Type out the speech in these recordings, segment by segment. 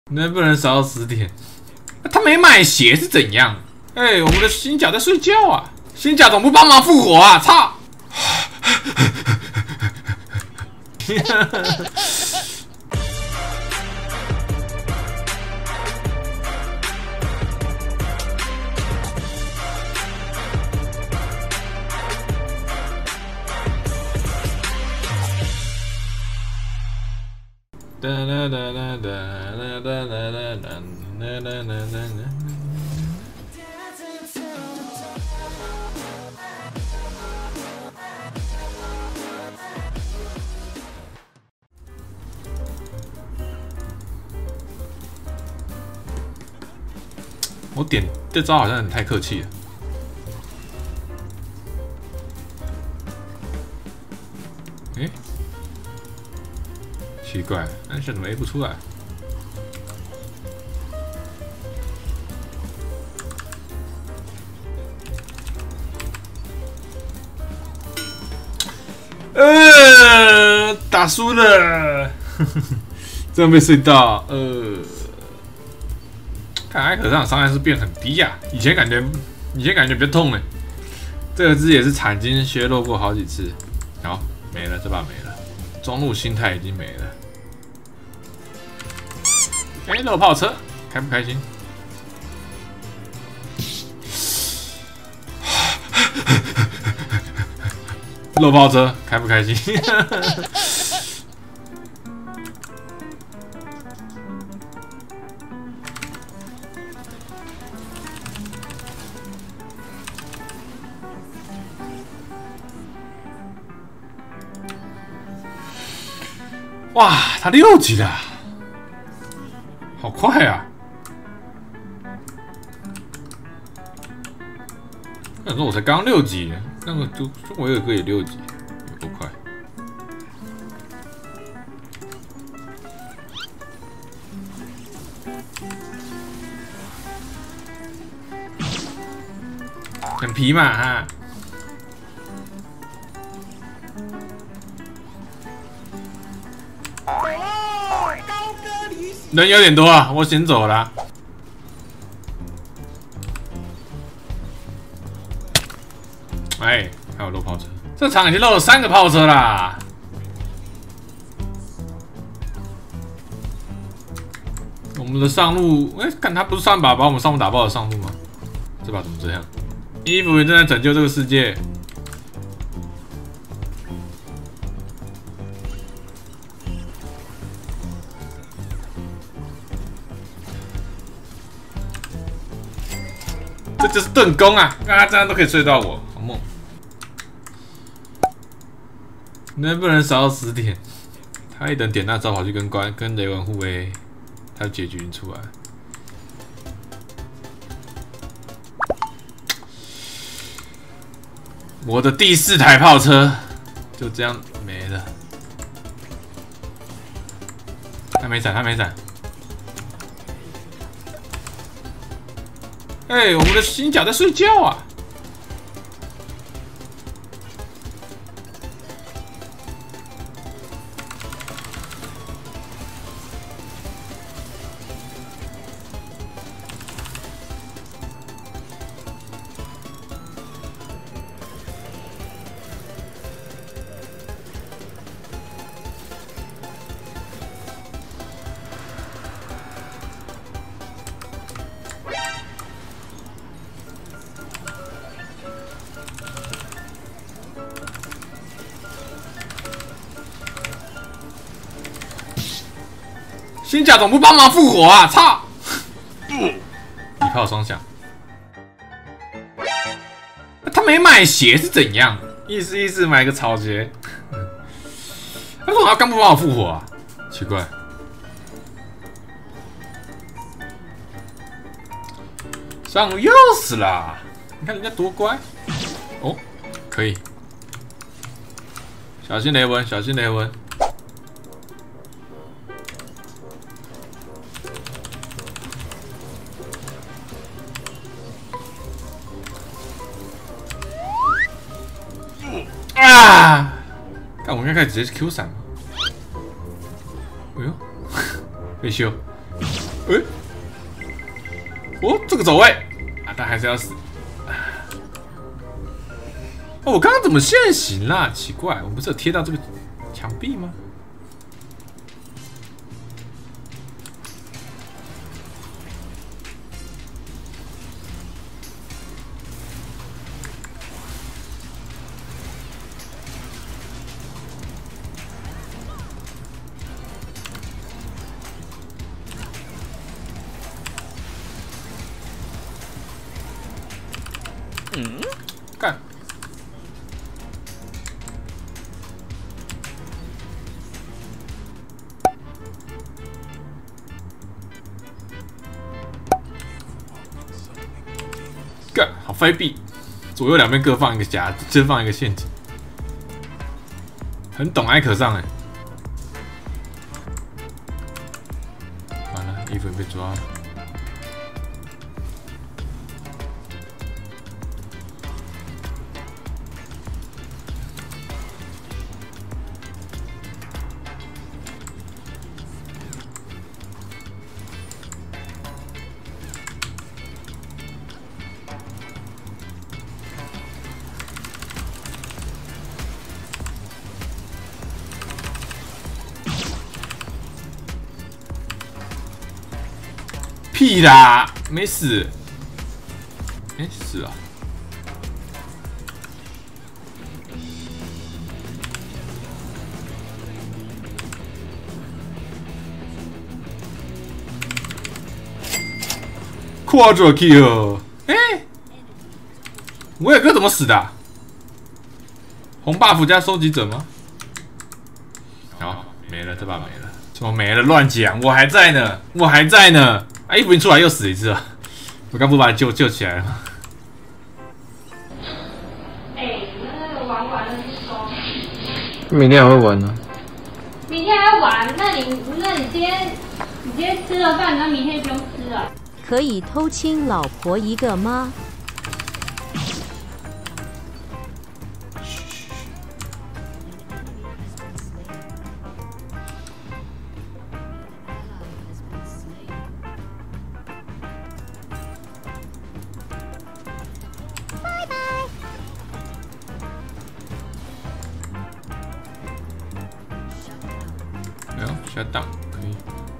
能不能少10点？他没买鞋是怎样？哎，我们的新甲在睡觉啊！新甲总不帮忙复活啊！操！我点这招好像有点太客气了。哎，奇怪，那怎么 A 不出来？打输了，这样被睡到，看艾可上伤害是变很低呀、以前感觉比较痛哎。这个字也是惨经削弱过好几次，好没了，这把没了，中路心态已经没了。哎，漏炮车开不开心？漏炮车开不开心？哇，他6级了，好快啊！那时候我才刚6级，那个就我有个也6级，有多快？很皮嘛哈。人有点多啊，我先走了。哎，还有漏炮车，这场已经漏了3个炮车啦。我们的上路，哎，看他不是上把我们上路打爆的上路吗？这把怎么这样？伊芙正在拯救这个世界。这就是盾弓啊！啊，这样都可以睡到我，好猛！能不能少10点？他一等点那招跑去跟雷文互 A， 他结局已经出来了。我的第4台炮车就这样没了。他没闪，他没闪。哎，我们的新甲在睡觉啊！新甲总不帮忙复活啊！操！一炮双响，他没买鞋是怎样？意思买个草鞋。他为什么刚不帮我复活啊？奇怪。上路又死了，你看人家多乖。哦，可以。小心雷文，小心雷文。啊！看我应该开始直接 Q 闪吗？哎呦，被修。 哎，哦，这个走位啊，但还是要死。哦，我刚刚怎么现形啦？奇怪，我们不是有贴到这个墙壁吗？干！干！好飞币，左右两边各放一个夹，各放一个陷阱，很懂艾可上哎。完了，伊芙被抓了。屁啦，没死。哎，死了。Quadra kill。哎，维尔哥怎么死的啊？红 buff 加收集者吗？好，没了，这把没了。怎么没了？乱讲，我还在呢，我还在呢。啊！伊芙琳出来又死一次了，我刚不把他救起来了吗？ 哎，那个玩完了就说。 明天还会玩呢。 明天还要玩？那你今天吃了饭，那明天就不用吃了。 可以偷亲老婆一个吗？ 下档可以。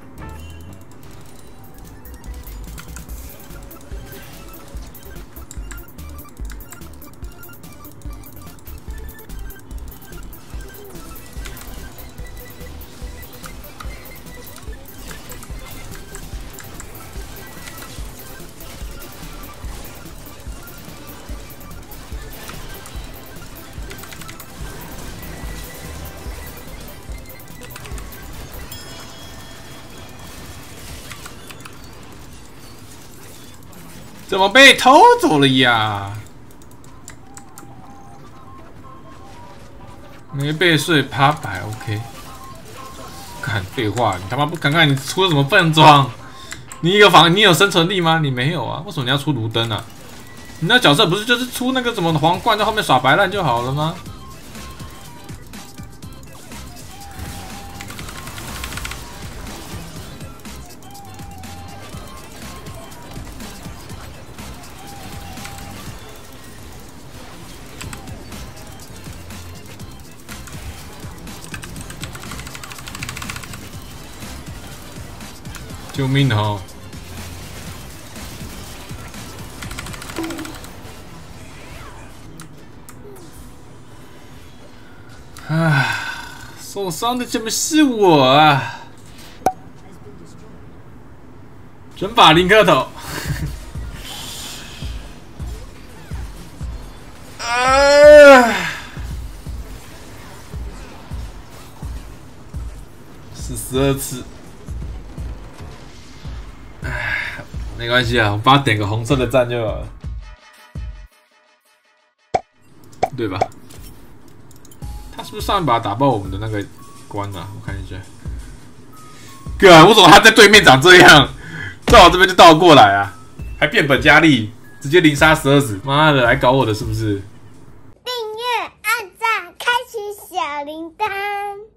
怎么被偷走了呀？没被睡趴摆 OK。看废话，你他妈不看看你出了什么笨装？你有生存力吗？你没有啊？为什么你要出卢灯啊？你那角色不是就是出那个什么皇冠在后面耍白烂就好了吗？救命哦！啊，受伤的怎么是我啊？准把林克头。42次。没关系啊，我帮他点个红色的赞就好了，对吧？他是不是上一把打爆我们的那个关啊？我看一下。哥，为什么他在对面长这样？到我这边就倒过来啊，还变本加厉，直接0杀12死，妈的，来搞我的是不是？ 订阅、按赞、开启小铃铛。